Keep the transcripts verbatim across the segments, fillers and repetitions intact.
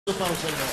para o Senhor.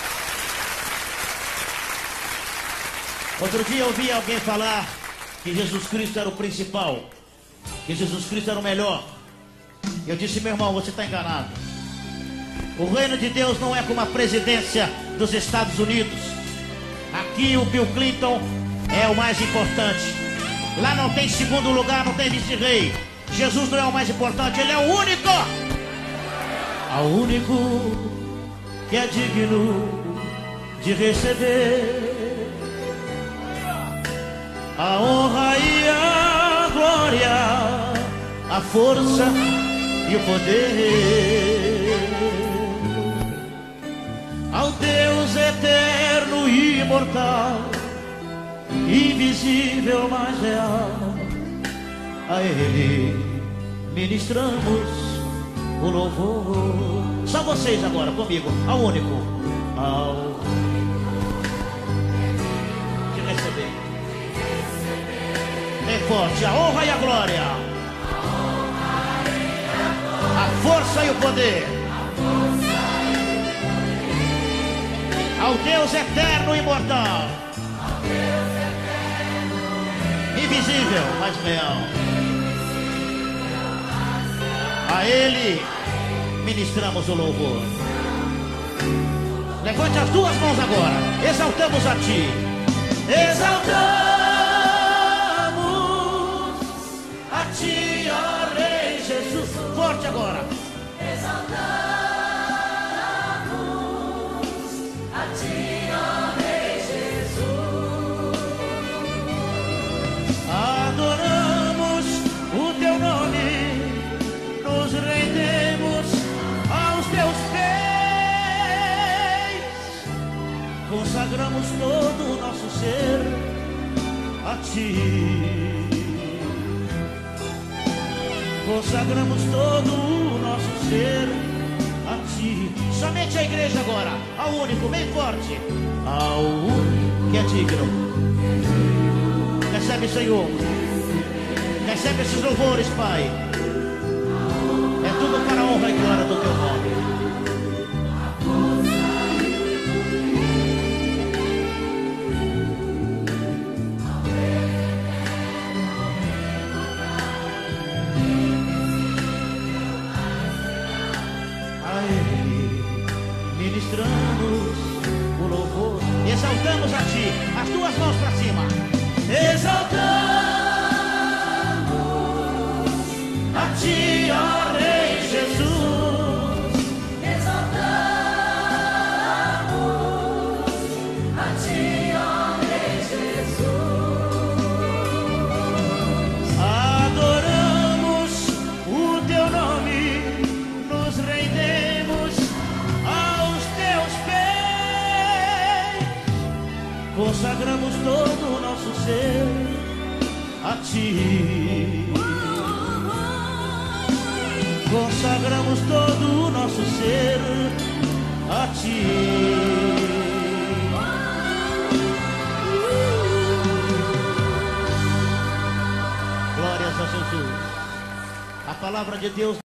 Outro dia eu ouvi alguém falar que Jesus Cristo era o principal, que Jesus Cristo era o melhor. Eu disse, meu irmão, você está enganado. O reino de Deus não é como a presidência dos Estados Unidos. Aqui o Bill Clinton é o mais importante. Lá não tem segundo lugar, não tem vice-rei. Jesus não é o mais importante, ele é o único. O único que é digno de receber a honra e a glória, a força e o poder ao Deus eterno e imortal, invisível, mas real. A Ele ministramos o louvor. Só vocês agora comigo, ao único, ao de receber. Bem forte, a honra e a glória, a força e o poder ao Deus eterno e imortal, invisível, mas real. A Ele ministramos o louvor. Levante as duas mãos agora. Exaltamos a Ti. Exaltamos a Ti, ó Rei Jesus. Forte agora. Exaltamos a Ti, ó Rei Jesus. Adoramos o Teu nome. Nos rendemos aos Teus pés. Consagramos todo o nosso ser a Ti. Consagramos todo o nosso ser a Ti. Somente a igreja agora, ao único, bem forte, ao único que é digno. Recebe, Senhor. Recebe esses louvores, Pai. É tudo para a honra e glória do Teu nome. A Ele ministramos o louvor. Exaltamos a Ti. As duas mãos para cima. Exaltamos a Ti, ó Rei Jesus. Exaltamos a Ti, ó Rei Jesus. Adoramos o Teu nome, nos rendemos aos Teus pés. Consagramos todo o nosso ser a Ti. Consagramos todo o nosso ser a Ti. Glórias a Jesus. A palavra de Deus